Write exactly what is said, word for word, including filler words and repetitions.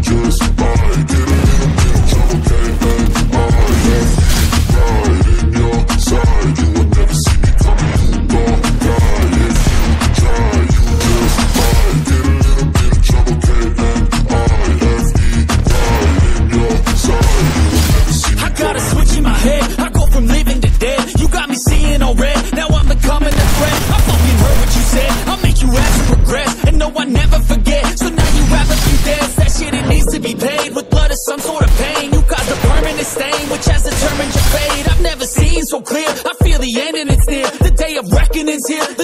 just might get a little bit of trouble, can't let I have me right in your side. You will never see me coming, you gon' die if you try. You just might get a little bit of trouble, can't let I have me right in your side. You will never see me. I got a switch in my head, I go from living to dead. You got me seeing all red, now I'm becoming a threat. I fucking heard what you said, I'll make you have to regret. And no, I never forget, so now you have a few deaths. That shit, it needs to be paid with blood or some sort of pain. You caused a permanent stain, which has determined your fate. I've never seen so clear, I feel the end and it's near. The day of reckoning's here.